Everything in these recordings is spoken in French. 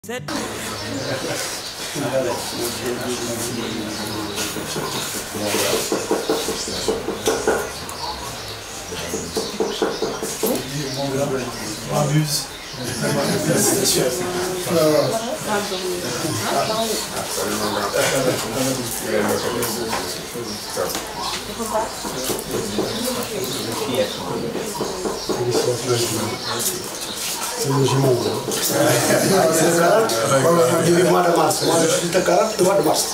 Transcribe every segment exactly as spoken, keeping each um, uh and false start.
sept. Abuse. C'est le logement. Du mois de mars. Moi, je suis de quarante, mois de mars.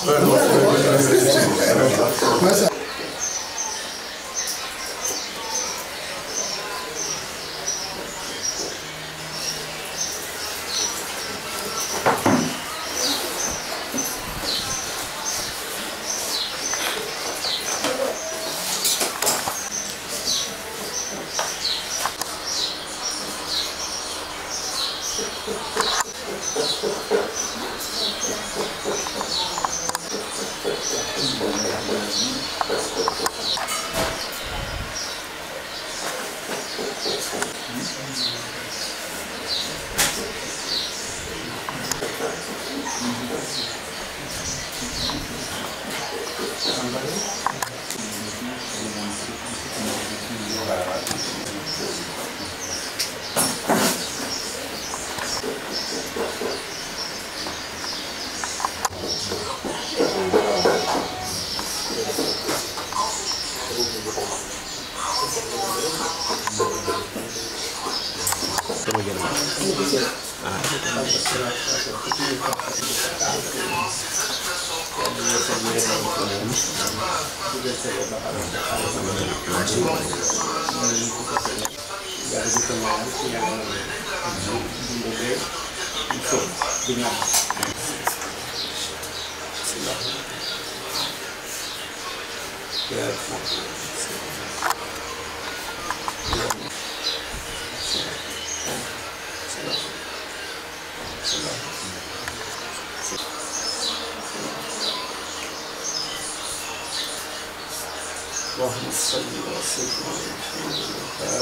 اللهم صل وسلم على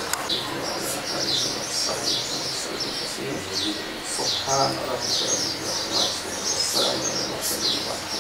سبحان ربك رب العزة والسلام على المرسلين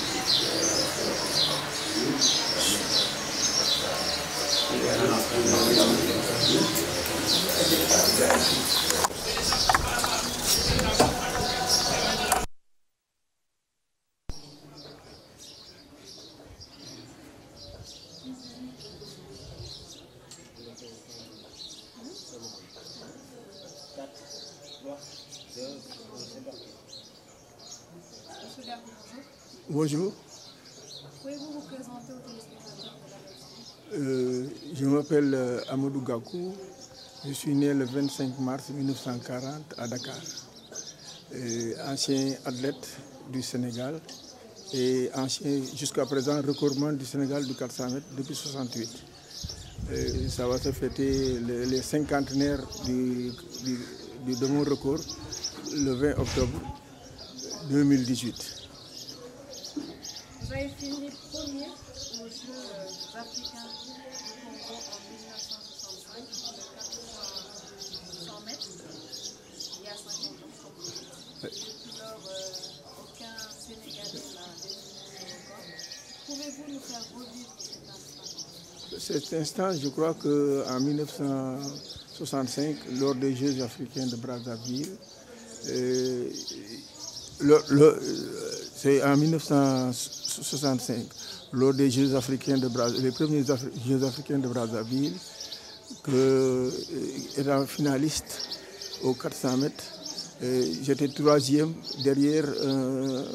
Bonjour. Pouvez-vous vous présenter aux téléspectateurs de la euh, Je m'appelle euh, Amadou Gakou. Je suis né le vingt-cinq mars mille neuf cent quarante à Dakar. Euh, ancien athlète du Sénégal et ancien, jusqu'à présent, recordman du Sénégal du quatre cents mètres depuis soixante-huit. Euh, ça va se fêter les, les cinquantenaires du, du, du, de mon record le vingt octobre deux mille dix-huit. Vous avez fini premier aux Jeux africains du Congo en mille neuf cent soixante-cinq pour le quatre cents mètres, il y a cinquante ans. Oui. Depuis lors, euh, aucun Sénégalais n'a détenu ce record. Pouvez-vous nous faire revivre cet instant? Cet instant, je crois qu'en mille neuf cent soixante-cinq, lors des Jeux africains de Brazzaville, euh, le, le, c'est en mille neuf cent soixante-cinq, lors des Jeux africains de Brazzaville, les premiers Afri Jeux africains de Brazzaville, que, étant finaliste aux quatre cents mètres, j'étais troisième derrière euh,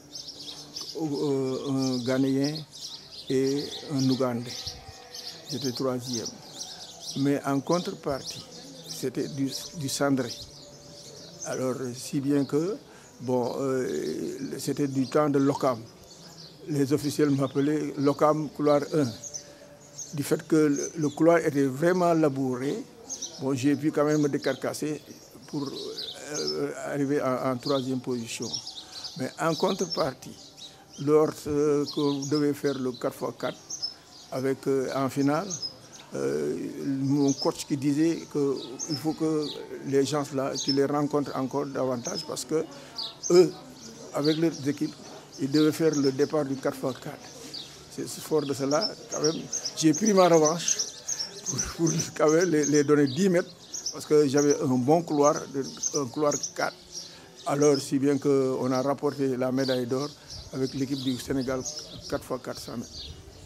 un Ghanéen et un Ougandais. J'étais troisième. Mais en contrepartie, c'était du, du cendré. Alors, si bien que, bon, euh, c'était du temps de l'Ocam. Les officiels m'appelaient l'Ocam couloir un. Du fait que le, le couloir était vraiment labouré, bon, j'ai pu quand même me décarcasser pour euh, arriver en, en troisième position. Mais en contrepartie, lorsque vous devez faire le quatre fois quatre, avec, euh, en finale, euh, mon coach qui disait qu'il faut que les gens là, tu les rencontres encore davantage parce que eux, avec leurs équipes, ils devaient faire le départ du quatre par quatre. C'est fort de cela, quand même, j'ai pris ma revanche pour, pour quand même, les, les donner dix mètres parce que j'avais un bon couloir, un couloir quatre. Alors, si bien qu'on a rapporté la médaille d'or avec l'équipe du Sénégal quatre fois quatre cents mètres.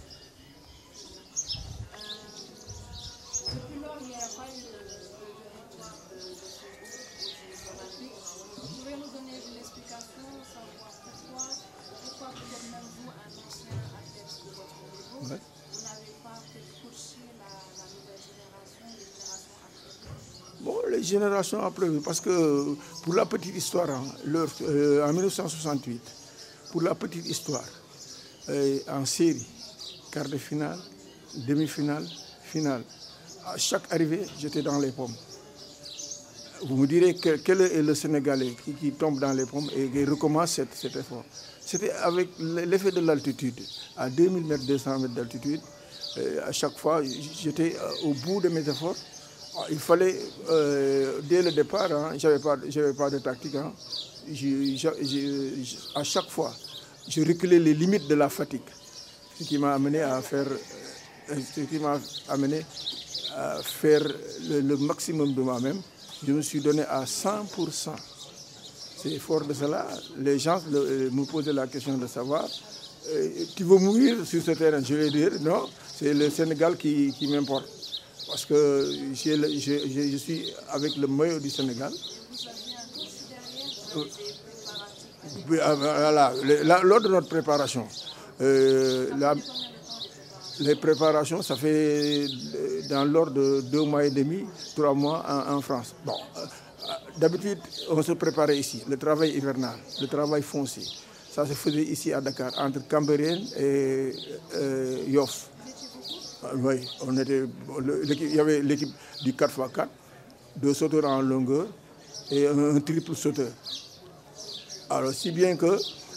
Depuis lors, il n'y a pas eu de victoire de ce groupe aux Jeux Olympiques. Pouvez-vous donner une explication, savoir pourquoi, pourquoi peut-être même vous, un ancien athlète de votre niveau, Ouais. vous n'avez pas peut-être coaché la, la nouvelle génération, les générations après? Bon, les générations après, parce que pour la petite histoire, hein, leur, euh, en mille neuf cent soixante-huit, pour la petite histoire, euh, en série, quart de finale, demi-finale, finale, à chaque arrivée, j'étais dans les pommes. Vous me direz que, quel est le Sénégalais qui, qui tombe dans les pommes et qui recommence cet, cet effort. C'était avec l'effet de l'altitude. À deux mille mètres, deux cents mètres d'altitude, euh, à chaque fois, j'étais au bout de mes efforts. Il fallait, euh, dès le départ, hein, je n'avais pas, pas de tactique. Hein, je, je, je, à chaque fois, je reculais les limites de la fatigue. Ce qui m'a amené à faire, ce qui m'a amené à faire le, le maximum de moi-même. Je me suis donné à cent pour cent. C'est fort de cela. Les gens le, me posaient la question de savoir, euh, tu veux mourir sur ce terrain? Je vais dire non, c'est le Sénégal qui, qui m'importe. Parce que je, je, je suis avec le maillot du Sénégal. Vous aviez un coach derrière, vous avez des préparatifs? Voilà, lors de notre préparation, euh, la, les préparations, ça fait dans l'ordre de deux mois et demi, trois mois en, en France. Bon, euh, d'habitude, on se préparait ici, le travail hivernal, le travail foncier. Ça se faisait ici à Dakar, entre Cambérène et euh, Yoff. Oui, on était, il y avait l'équipe du quatre par quatre, deux sauteurs en longueur et un, un triple sauteur. Alors, si bien que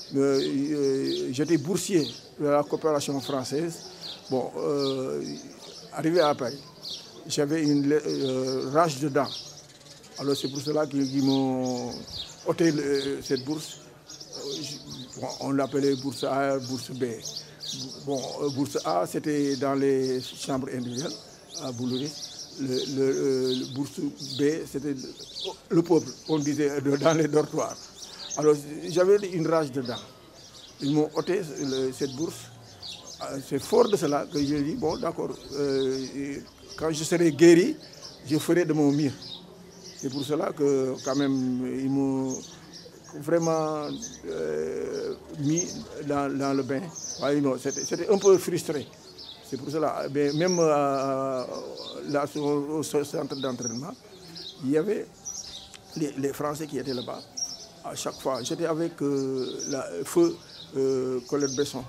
euh, j'étais boursier de la coopération française, bon, euh, arrivé à Paris, j'avais une euh, rage de dents. Alors, c'est pour cela qu'ils m'ont ôté le, cette bourse. Bon, on l'appelait bourse A, bourse B. Bon, bourse A, c'était dans les chambres individuelles à Boulogne. Le, le, le bourse B, c'était le, le peuple, on disait, dans les dortoirs. Alors, j'avais une rage dedans. Ils m'ont ôté le, cette bourse. C'est fort de cela que j'ai dit, bon, d'accord, euh, quand je serai guéri, je ferai de mon mieux. C'est pour cela que, quand même, ils m'ont vraiment euh, mis dans, dans le bain. Ouais, c'était un peu frustré. C'est pour cela, mais même euh, là, au, au centre d'entraînement, il y avait les, les Français qui étaient là-bas. À chaque fois, j'étais avec euh, la feu euh, Colette Besson,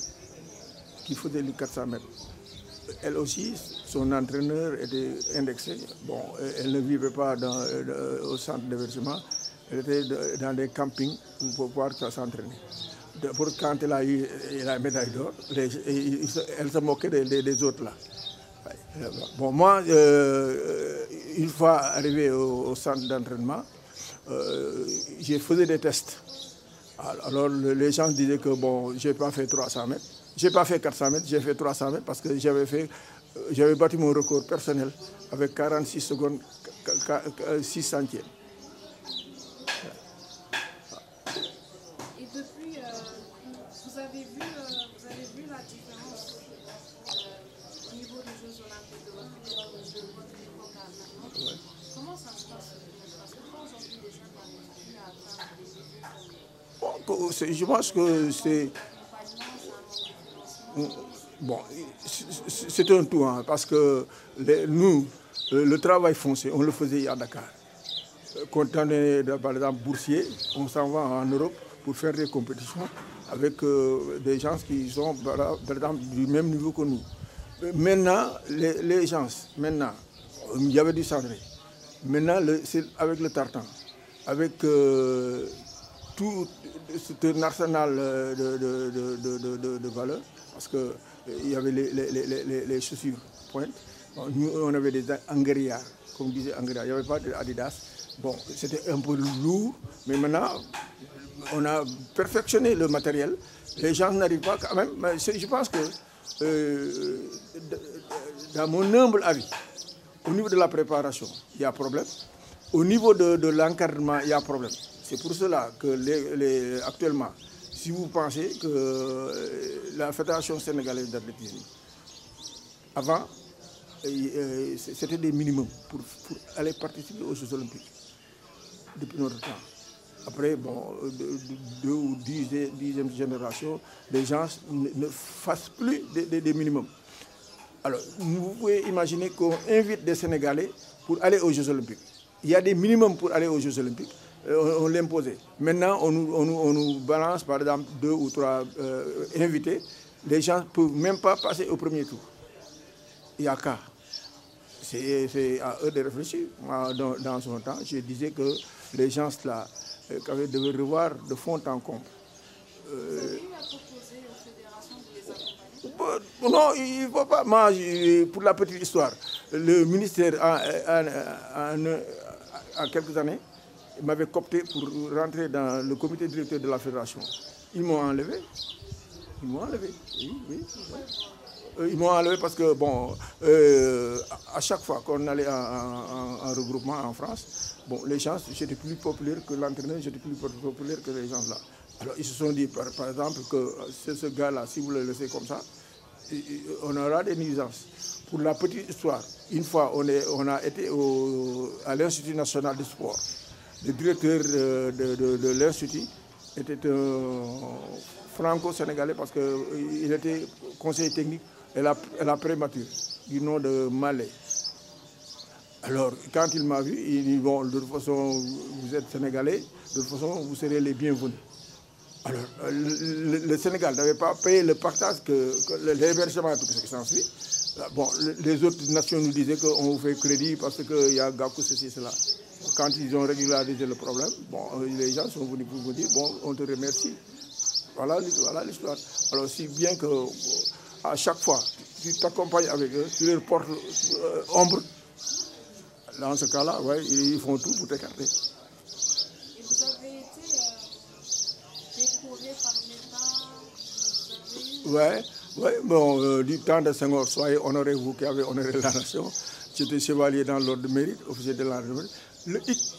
qui faisait les quatre cents mètres. Elle aussi, son entraîneur était indexé. Bon, elle ne vivait pas dans, euh, au centre d'hébergement. Elle était dans des campings pour pouvoir s'entraîner. Pour quand elle a eu la médaille d'or, elle se moquait des, des autres là. Bon, moi, euh, une fois arrivé au, au centre d'entraînement, euh, j'ai fait des tests. Alors les gens disaient que bon, je n'ai pas fait trois cents mètres. Je n'ai pas fait quatre cents mètres, j'ai fait trois cents mètres parce que j'avais fait, j'avais battu mon record personnel avec quarante-six secondes, six centièmes. Et depuis, euh, vous, avez vu, euh, vous avez vu la différence euh, au niveau des Jeux Olympiques de votre époque à maintenant. Ouais. Comment ça se passe? Parce que aujourd'hui, les gens n'arrivent plus à atteindre les niveaux. Bon, je pense que c'est... Bon, c'est un tout, hein, parce que les, nous, le, le travail foncier, on le faisait à Dakar. Quand on est, par exemple, boursier, on s'en va en Europe pour faire des compétitions avec euh, des gens qui sont, par exemple, du même niveau que nous. Maintenant, les, les gens, maintenant, il y avait du cendré. Maintenant, c'est avec le tartan, avec euh, tout un arsenal de, de, de, de, de, de valeurs, parce qu'il y avait les, les, les, les chaussures pointes, Bon, nous, on avait des Angria, comme disait Angria. Il n'y avait pas d'Adidas. Bon, c'était un peu lourd, mais maintenant, on a perfectionné le matériel. Les gens n'arrivent pas quand même. Mais je pense que, euh, dans mon humble avis, au niveau de la préparation, il y a problème. Au niveau de, de l'encadrement, il y a problème. C'est pour cela que les, les, actuellement, si vous pensez que la Fédération sénégalaise d'athlétisme, avant, c'était des minimums pour, pour aller participer aux Jeux Olympiques depuis notre temps. Après, bon, deux, deux ou dix, dixième génération, les gens ne, ne fassent plus des, des, des minimums. Alors, vous pouvez imaginer qu'on invite des Sénégalais pour aller aux Jeux Olympiques. Il y a des minimums pour aller aux Jeux Olympiques. On, on l'imposait. Maintenant, on nous, on, nous, on nous balance, par exemple, deux ou trois euh, invités. Les gens ne peuvent même pas passer au premier tour. Il y a qu'à. C'est à eux de réfléchir. Moi, dans, dans son temps, je disais que les gens là, euh, devaient revoir de fond en comble. Euh, Vous avez eu à proposer aux fédérations de les accompagner? Non, il ne faut pas. Moi, pour la petite histoire, le ministère, en, en, en, en quelques années, m'avait coopté pour rentrer dans le comité directeur de la fédération. Ils m'ont enlevé. Ils m'ont enlevé. Oui, oui, oui. Ils m'ont enlevé parce que, bon, euh, à chaque fois qu'on allait en, en, en regroupement en France, bon, les gens, j'étais plus populaire que l'entraîneur, j'étais plus populaire que les gens là. Alors, ils se sont dit, par, par exemple, que c'est ce gars-là, si vous le laissez comme ça, on aura des nuisances. Pour la petite histoire, une fois, on, est, on a été au, à l'Institut national du sport. Le directeur de, de, de, de l'Institut était un franco-sénégalais parce qu'il était conseiller technique et la, la prémature du nom de Malais. Alors, quand il m'a vu, il dit, bon, de toute façon, vous êtes sénégalais, de toute façon, vous serez les bienvenus. Alors, le, le Sénégal n'avait pas payé le partage, que, que l'hébergement, tout ce qui s'ensuit. Bon, les autres nations nous disaient qu'on vous fait crédit parce qu'il y a Gakou, ceci, cela. Quand ils ont régularisé le problème, bon, les gens sont venus pour vous dire, bon, on te remercie. Voilà, voilà l'histoire. Alors, si bien que à chaque fois, tu t'accompagnes avec eux, tu leur portes euh, ombre, dans ce cas-là, ouais, ils font tout pour t'écarter. Et vous avez été euh, décoré par l'État? Ouais, ouais, bon, euh, du temps de Senghor, soyez honorés, vous qui avez honoré la nation. J'étais chevalier dans l'ordre de mérite, officier de l'ordre de mérite. Le I C,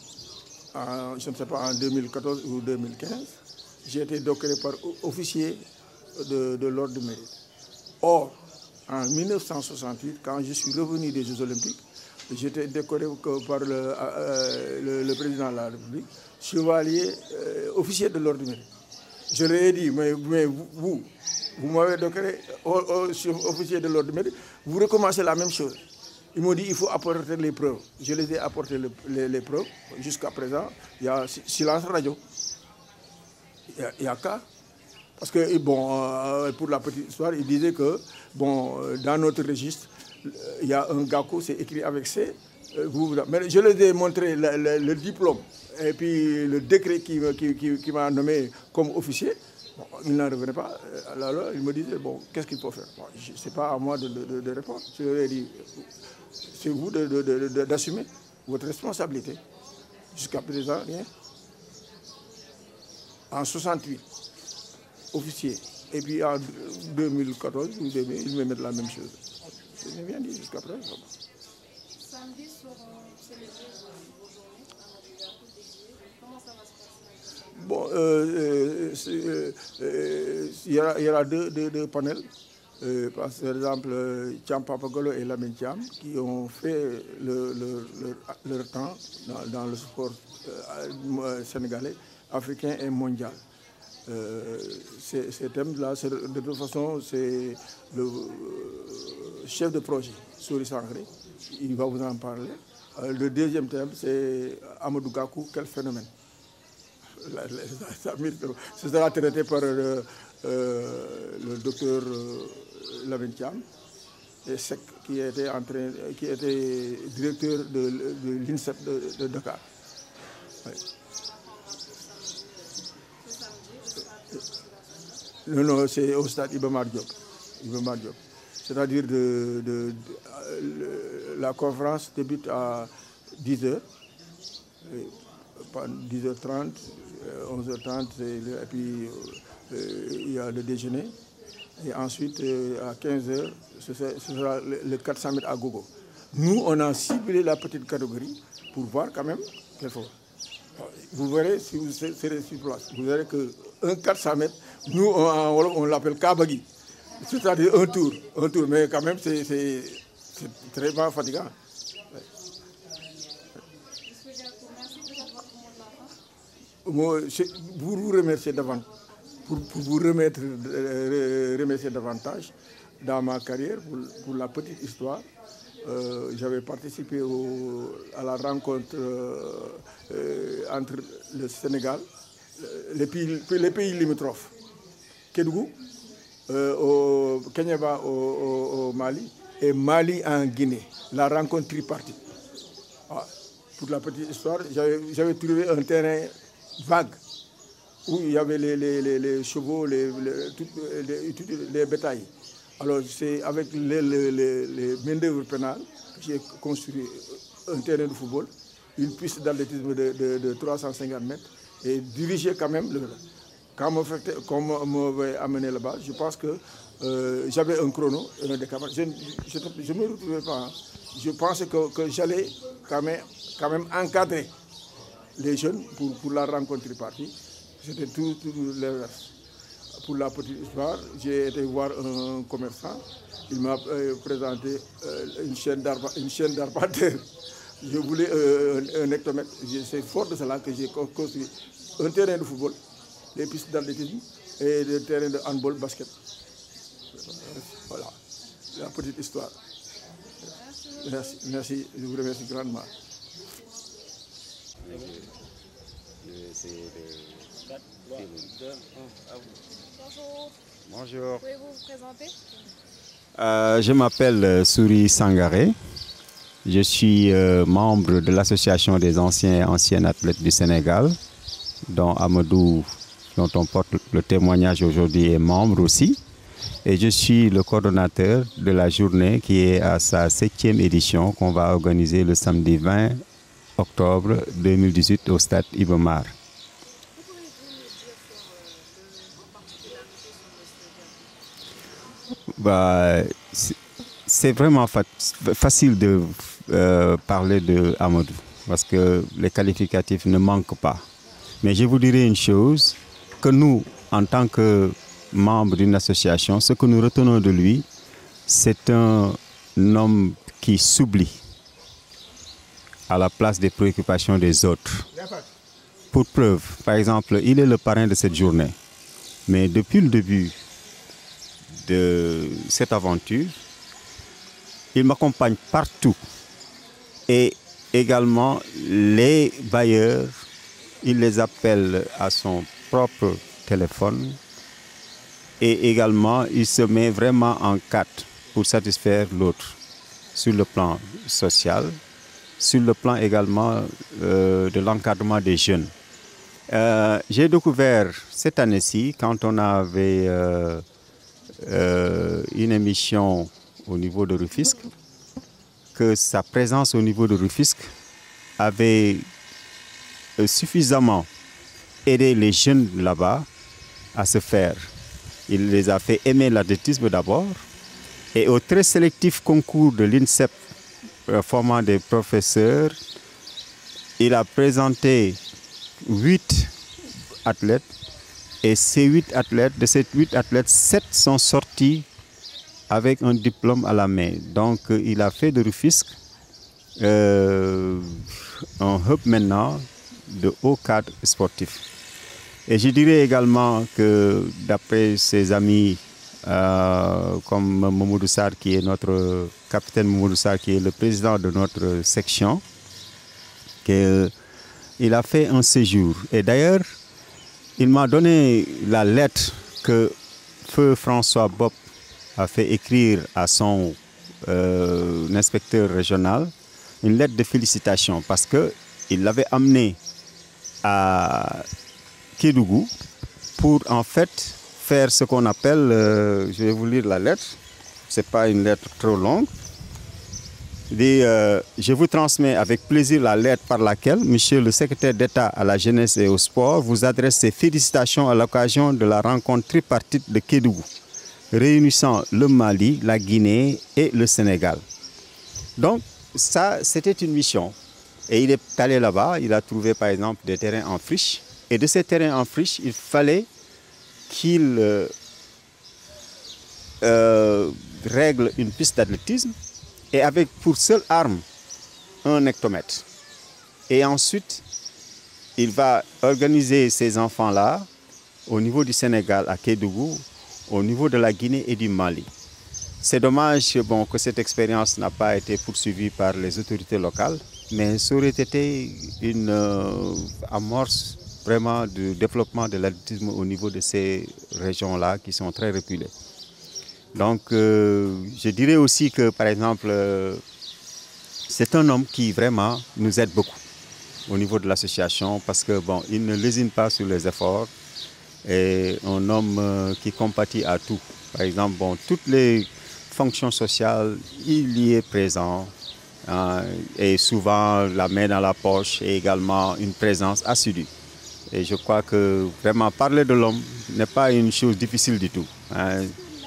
en, je ne sais pas, en deux mille quatorze ou deux mille quinze, j'ai été décoré par officier de, de l'ordre de mérite. Or, en mille neuf cent soixante-huit, quand je suis revenu des Jeux Olympiques, j'étais décoré par le, euh, le, le président de la République, chevalier, euh, officier de l'ordre de mérite. Je leur ai dit, mais, mais vous, vous, vous m'avez décoré officier de l'ordre de mérite, vous recommencez la même chose. Ils m'ont dit qu'il faut apporter les preuves. Je les ai apporté le, les, les preuves. Jusqu'à présent, il y a silence radio. Il y a qu'à. Parce que, bon, euh, pour la petite histoire, il disait que, bon, dans notre registre, il y a un Gakou, c'est écrit avec C. Vous, mais je les ai montré le, le, le diplôme et puis le décret qui, qui, qui, qui m'a nommé comme officier. Bon, il n'en revenait pas. Alors, il me disait, bon, qu'est-ce qu'il faut faire? Bon, ce n'est pas à moi de, de, de répondre. Je leur ai dit, c'est vous d'assumer votre responsabilité. Jusqu'à présent, rien. En soixante-huit, officier. Et puis en deux mille quatorze, ils me mettent la même chose. Je n'ai rien dit jusqu'à présent. Samedi seront célébrées vos journées à Madagascar dédiées. Comment ça va se passer? Bon, euh, euh, euh, il y aura, il y aura deux, deux, deux panels. Euh, par exemple, Thiam Papagolo et Lamine Thiam, qui ont fait le, le, le, leur temps dans, dans le sport euh, sénégalais, africain et mondial. Euh, ces, ces thèmes-là, de toute façon, c'est le euh, chef de projet, Souri Sangré, il va vous en parler. Euh, le deuxième thème, c'est Amadou Gakou, quel phénomène. Ce sera traité par euh, euh, le docteur euh, Lamine Thiam, et Sec, qui était, en train, qui était directeur de, de l'INSEP de, de Dakar. Oui. Non, non, c'est au stade Iba Mar Diop. Iba Mar Diop. c'est-à-dire de, de, de, de, la conférence débute à dix heures, dix heures trente, onze heures trente, et puis euh, il y a le déjeuner. Et ensuite, euh, à quinze heures, ce sera, ce sera le, le quatre cents mètres à gogo. Nous, on a ciblé la petite catégorie pour voir quand même quel faut. Vous verrez, si vous serez sur place, vous verrez qu'un quatre cents mètres, nous, on, on l'appelle Kabagi. C'est-à-dire un tour, un tour, mais quand même, c'est très fatigant. Ouais. Moi, je vous remercie davantage. Pour, pour vous remettre, euh, remercier davantage, dans ma carrière, pour, pour la petite histoire, euh, j'avais participé au, à la rencontre euh, euh, entre le Sénégal, les pays, les pays limitrophes, Kédougou, euh, au Kenyaba au, au, au Mali, et Mali en Guinée, la rencontre tripartite. Ah, pour la petite histoire, j'avais trouvé un terrain vague, où il y avait les, les, les, les chevaux, les, les, tout, les, tout, les bétails. Alors c'est avec les, les, les, les main-d'œuvre pénales que j'ai construit un terrain de football, une piste d'athlétisme de, de, de trois cent cinquante mètres et dirigé quand même. Le, quand on m'avait amené là-bas, je pense que euh, j'avais un chrono, un décamètre. Je ne me retrouvais pas. Hein. Je pensais que, que j'allais quand même, quand même encadrer les jeunes pour, pour la rencontre tripartite. C'était tout, tout l'inverse. Pour la petite histoire, j'ai été voir un commerçant. Il m'a euh, présenté euh, une chaîne d'arpenteurs. Je voulais euh, un, un hectomètre. C'est fort de cela que j'ai construit un terrain de football, des pistes d'athlétisme et des terrains de handball, basket. Voilà, la petite histoire. Merci, merci, je vous remercie grandement. Bonjour. Bonjour. Pouvez-vous vous présenter? Euh, je m'appelle Souri Sangaré. Je suis euh, membre de l'association des anciens et anciennes athlètes du Sénégal, dont Amadou, dont on porte le témoignage aujourd'hui, est membre aussi. Et je suis le coordonnateur de la journée qui est à sa septième édition qu'on va organiser le samedi vingt octobre deux mille dix-huit au stade Iba Mar. Bah, c'est vraiment fa facile de euh, parler de Amadou parce que les qualificatifs ne manquent pas. Mais je vous dirais une chose, que nous, en tant que membres d'une association, ce que nous retenons de lui, c'est un homme qui s'oublie à la place des préoccupations des autres. Pour preuve, par exemple, il est le parrain de cette journée. Mais depuis le début de cette aventure, il m'accompagne partout. Et également, les bailleurs, il les appelle à son propre téléphone. Et également, il se met vraiment en quatre pour satisfaire l'autre, sur le plan social, sur le plan également euh, de l'encadrement des jeunes. Euh, J'ai découvert cette année-ci, quand on avait euh, euh, une émission au niveau de Rufisque, que sa présence au niveau de Rufisque avait euh, suffisamment aidé les jeunes là-bas à se faire. Il les a fait aimer l'athlétisme d'abord, et au très sélectif concours de l'INSEP euh, formant des professeurs, il a présenté huit athlètes, et ces huit athlètes, de ces huit athlètes, sept sont sortis avec un diplôme à la main. Donc il a fait de Rufisque euh, un hub maintenant de haut cadre sportif. Et je dirais également que d'après ses amis euh, comme Mamoudou Sarr, qui est notre capitaine Mamoudou Sarr, qui est le président de notre section, qu'il a fait un séjour. Et d'ailleurs, il m'a donné la lettre que Feu François Bob a fait écrire à son euh, inspecteur régional, une lettre de félicitations, parce qu'il l'avait amené à Kédougou pour en fait faire ce qu'on appelle, euh, je vais vous lire la lettre, ce n'est pas une lettre trop longue. Il dit, euh, je vous transmets avec plaisir la lettre par laquelle Monsieur le secrétaire d'État à la jeunesse et au sport vous adresse ses félicitations à l'occasion de la rencontre tripartite de Kédougou, réunissant le Mali, la Guinée et le Sénégal. Donc, ça, c'était une mission. Et il est allé là-bas, il a trouvé par exemple des terrains en friche. Et de ces terrains en friche, il fallait qu'il euh, euh, règle une piste d'athlétisme et avec pour seule arme un hectomètre. Et ensuite, il va organiser ces enfants-là au niveau du Sénégal, à Kédougou, au niveau de la Guinée et du Mali. C'est dommage bon, que cette expérience n'a pas été poursuivie par les autorités locales, mais ça aurait été une euh, amorce vraiment du développement de l'athlétisme au niveau de ces régions-là qui sont très reculées. Donc, euh, je dirais aussi que, par exemple, euh, c'est un homme qui vraiment nous aide beaucoup au niveau de l'association parce que bon, il ne lésine pas sur les efforts et un homme euh, qui compatit à tout. Par exemple, bon, toutes les fonctions sociales, il y est présent hein, et souvent la main dans la poche et également une présence assidue. Et je crois que vraiment parler de l'homme n'est pas une chose difficile du tout. Hein.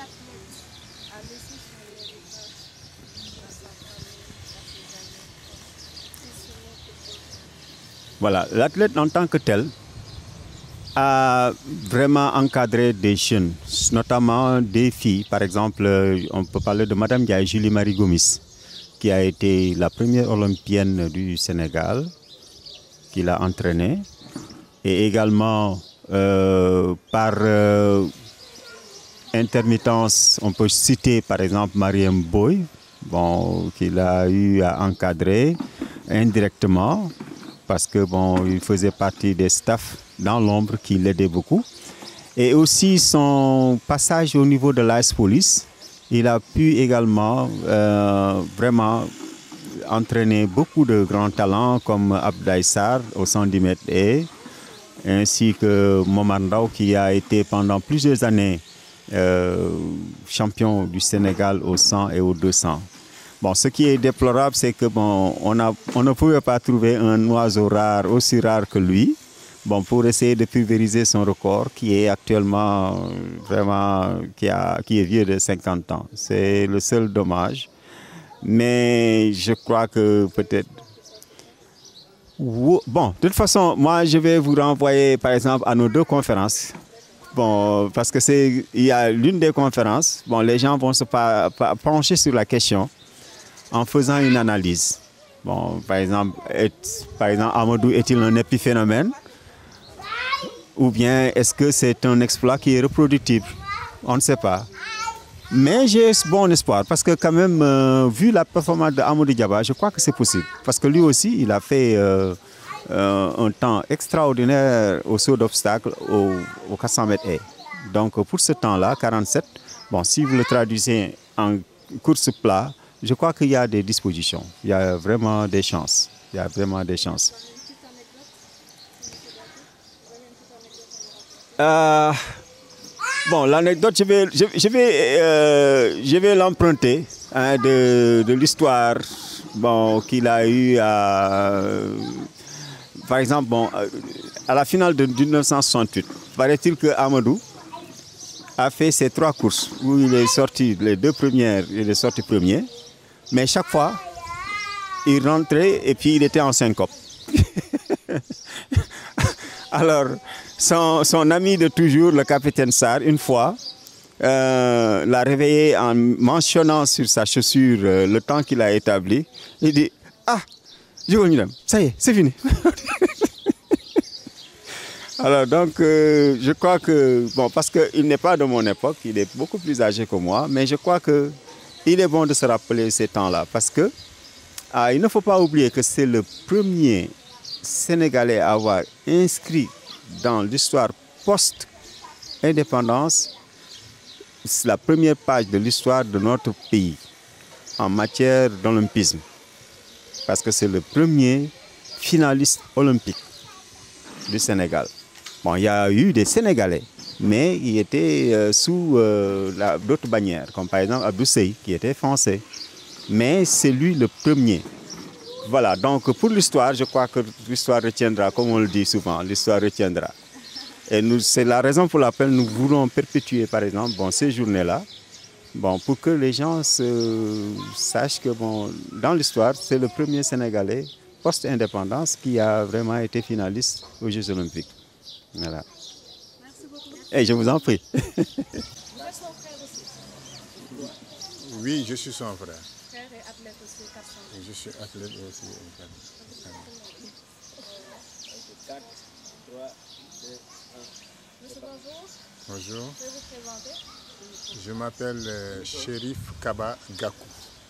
Voilà, l'athlète en tant que tel a vraiment encadré des jeunes, notamment des filles. Par exemple, on peut parler de Madame Ndiaye Julie Marie Gomis, qui a été la première olympienne du Sénégal, qui l'a entraînée. Et également, euh, par euh, intermittence, on peut citer par exemple Mariam Boy, bon, qu'il a eu à encadrer indirectement, parce que bon, il faisait partie des staffs dans l'ombre qui l'aidaient beaucoup. Et aussi son passage au niveau de l'A S Police, il a pu également euh, vraiment entraîner beaucoup de grands talents comme Abdoulaye Sarr au cent dix mètres et ainsi que Momar Ndao qui a été pendant plusieurs années euh, champion du Sénégal au cent et au deux cents. Bon, ce qui est déplorable, c'est que bon, on, a, on ne pouvait pas trouver un oiseau rare, aussi rare que lui, bon, pour essayer de pulvériser son record qui est actuellement vraiment, qui, a, qui est vieux de cinquante ans. C'est le seul dommage. Mais je crois que peut-être... Bon, de toute façon, moi, je vais vous renvoyer, par exemple, à nos deux conférences. Bon, parce que c'est, il y a l'une des conférences, bon, les gens vont se pa, pa, pencher sur la question en faisant une analyse. Bon, par exemple, est, par exemple, Amadou est-il un épiphénomène? Ou bien est-ce que c'est un exploit qui est reproductible? On ne sait pas. Mais j'ai bon espoir parce que quand même, euh, vu la performance de Amadou Diaba, je crois que c'est possible. Parce que lui aussi, il a fait euh, euh, un temps extraordinaire au saut d'obstacle au, au quatre cents mètres haies. Donc pour ce temps-là, quarante-sept, bon, si vous le traduisez en course plat, je crois qu'il y a des dispositions. Il y a vraiment des chances. Il y a vraiment des chances. Euh, bon, l'anecdote, je vais, je, je vais, euh, je vais l'emprunter hein, de, de l'histoire bon, qu'il a eu à... Par exemple, bon, à la finale de mille neuf cent soixante-huit, paraît-il que Amadou a fait ses trois courses où il est sorti, les deux premières, il est sorti premier. Mais chaque fois, il rentrait et puis il était en syncope. Alors, son, son ami de toujours, le capitaine Sarr, une fois, euh, l'a réveillé en mentionnant sur sa chaussure euh, le temps qu'il a établi. Il dit, ah, ça y est, c'est fini. Alors donc, euh, je crois que, bon, parce qu'il n'est pas de mon époque, il est beaucoup plus âgé que moi, mais je crois que il est bon de se rappeler ces temps-là, parce que ah, il ne faut pas oublier que c'est le premier Sénégalais à avoir inscrit dans l'histoire post-indépendance la première page de l'histoire de notre pays en matière d'olympisme. Parce que c'est le premier finaliste olympique du Sénégal. Bon, il y a eu des Sénégalais, mais il était euh, sous euh, d'autres bannières, comme par exemple Abdou Sey, qui était français. Mais c'est lui le premier. Voilà, donc pour l'histoire, je crois que l'histoire retiendra, comme on le dit souvent, l'histoire retiendra. Et c'est la raison pour laquelle nous voulons perpétuer, par exemple, bon, ces journées-là, bon, pour que les gens se, sachent que bon, dans l'histoire, c'est le premier Sénégalais post-indépendance qui a vraiment été finaliste aux Jeux Olympiques. Voilà. Merci beaucoup. Et je vous en prie. Vous êtes son frère aussi? Oui, je suis son frère. Frère et athlète aussi, quatre cents. Je suis athlète aussi. Monsieur, bonjour. Bonjour. Je vais vous présenter. Je m'appelle euh, Chérif Kaba Gakou.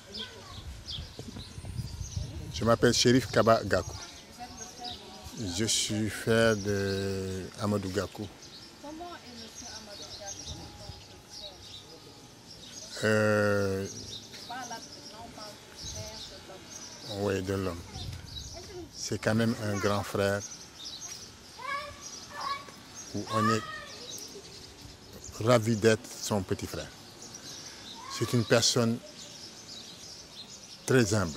Je m'appelle Chérif Kaba Gakou. Je suis frère de Amadou Gakou. Comment est monsieur Amadou Gakou? Euh, Pas là, on parle du frère de l'homme. oui, de l'homme. C'est quand même un grand frère où on est ravi d'être son petit frère. C'est une personne très humble.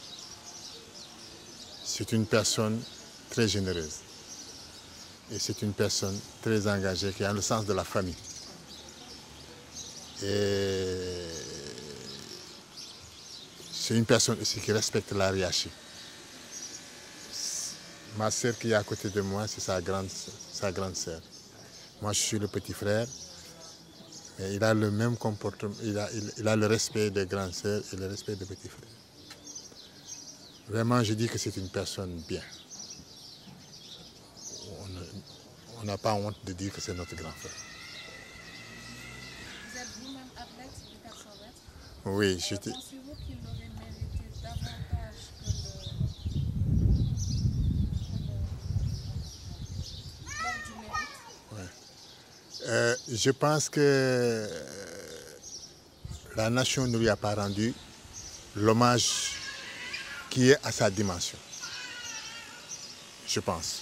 C'est une personne très généreuse. Et c'est une personne très engagée qui a le sens de la famille. Et c'est une personne aussi qui respecte la hiérarchie. Ma sœur qui est à côté de moi, c'est sa grande, sa grande sœur. Moi, je suis le petit frère. Mais il a le même comportement, il a, il, il a le respect des grandes sœurs et le respect des petits frères. Vraiment, je dis que c'est une personne bien. On n'a pas honte de dire que c'est notre grand frère. Vous êtes vous-même athlète du quatre cents mètres? Oui, j'étais... Pensez-vous qu'il aurait mérité davantage que le... l'heure du mérite? Ouais. Euh, je pense que la nation ne lui a pas rendu l'hommage qui est à sa dimension. Je pense.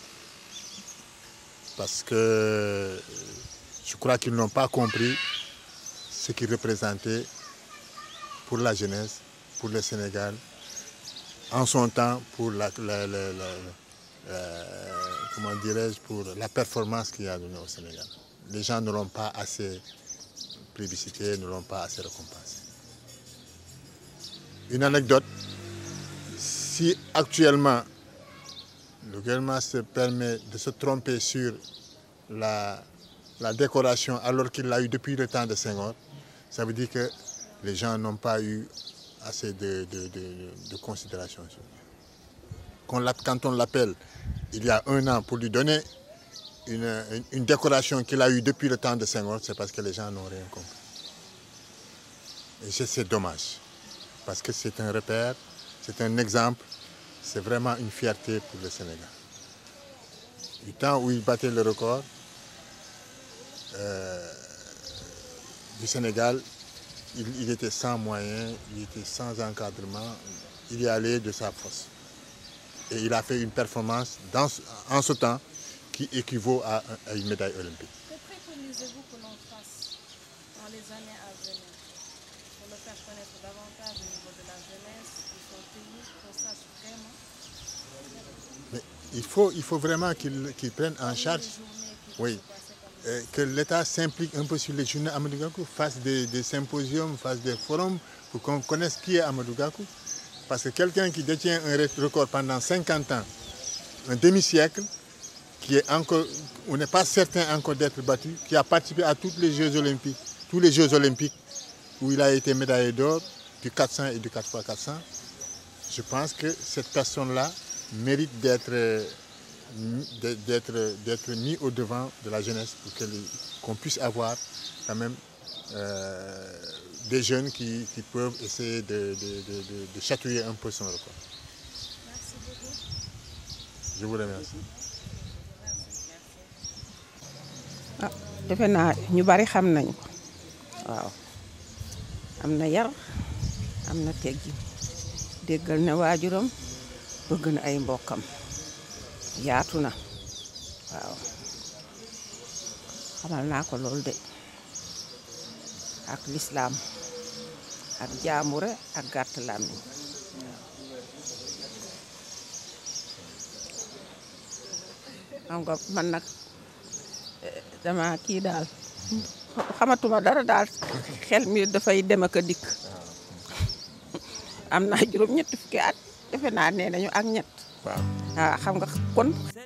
Parce que je crois qu'ils n'ont pas compris ce qu'il représentait pour la jeunesse, pour le Sénégal, en son temps, pour la, la, la, la, la, comment dirais-je, pour la performance qu'il y a donnée au Sénégal. Les gens ne l'ont pas assez plébiscité, ne l'ont pas assez récompensé. Une anecdote, si actuellement le gouvernement se permet de se tromper sur la, la décoration alors qu'il l'a eu depuis le temps de Senghor, ça veut dire que les gens n'ont pas eu assez de, de, de, de considération. Quand on l'appelle il y a un an pour lui donner une, une, une décoration qu'il a eue depuis le temps de Senghor, c'est parce que les gens n'ont rien compris. Et c'est dommage, parce que c'est un repère, c'est un exemple, c'est vraiment une fierté pour le Sénégal. Du temps où il battait le record euh, du Sénégal, il, il était sans moyens, il était sans encadrement, il y allait de sa force. Et il a fait une performance dans, en ce temps qui équivaut à, à une médaille olympique. Que préconisez-vous que l'on fasse dans les années à venir pour le faire connaître davantage au niveau de la jeunesse, de son pays, qu'on sache vraiment? Mais il faut, il faut vraiment qu'il qu'il prenne en charge, oui, euh, que l'État s'implique un peu sur les journées Amadou Gakou, fasse des, des symposiums, fasse des forums pour qu'on connaisse qui est Amadou Gakou. Parce que quelqu'un qui détient un record pendant cinquante ans, un demi-siècle, qui est encore, on n'est pas certain encore d'être battu, qui a participé à tous les Jeux Olympiques, tous les Jeux Olympiques où il a été médaillé d'or, du quatre cents et du quatre fois quatre cents, je pense que cette personne-là mérite d'être d'être d'être mis au devant de la jeunesse pour qu'on puisse avoir quand même euh, des jeunes qui, qui peuvent essayer de, de, de, de, de chatouiller un peu son record. Merci beaucoup. Je vous remercie. ah defe naa ñu bari xam nañu ko waaw am na yar am na teggin déggal na waajuram bëgg na ay mbokkam yaatu na waaw xamal naa ko loolu de ak lislaam ak jaamure ak gàtt làmmiñ xam nga man nag dama kii daal xamatuma dara daal xel mi dafay dem ak a dikk am naa juróom ñetti fukki at defe naa nee nañu ak ñett waaw xam nga kon